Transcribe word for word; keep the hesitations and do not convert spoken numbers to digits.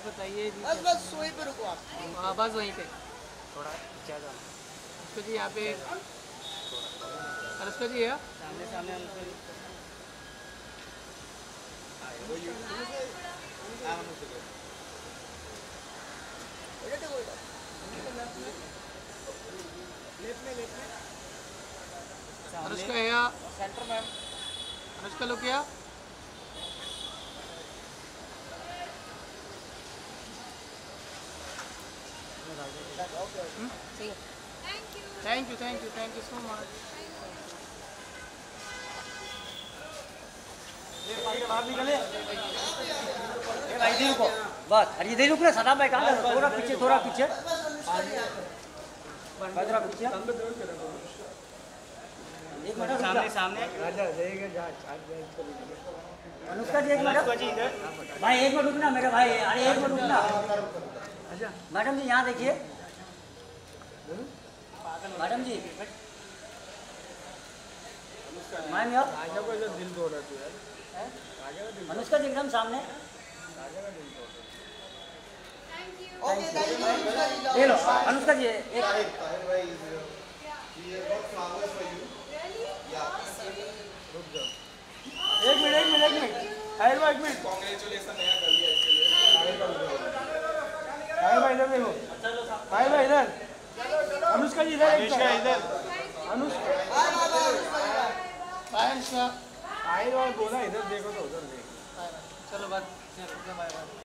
बताइए जी। बस बस वहीं पे रुको आप। हाँ बस वहीं पे थोड़ा पीछे जाओ। अनुष्का जी यहाँ पे अनुष्का जी है सामने सामने अनुष्का जी। अनुष्का है सेंटर मैम। अनुष्का लो क्या thank you thank you thank you so much. बाहर निकले। ये भाई इधर रुको बस। अरे इधर रुको ना सदाम भाई कहाँ जा? थोड़ा पीछे थोड़ा पीछे थोड़ा पीछे। एक मिनट सामने सामने अनुष्का जी एक मिनट भाई एक मिनट रुकना मेरे भाई। अरे एक मिनट रुकना मैडम जी यहाँ देखिए मैडम जी मैम यार दिल तोड़ अनुष्का जी एकदम सामने। ले लो अनुष्का जी एक एक मिनट एक मिनट एक मिनट आयल भाई एक मिनट। कांग्रेचुलेशन नया कर दिया इसके लिए। आयल भाई इधर देखो आयल भाई इधर अनुष्का जी इधर अनुष्का इधर अनुष्का बाय अनुष्का आयल भाई बोला इधर देखो तो उधर देखो। चलो बात बाय बाय।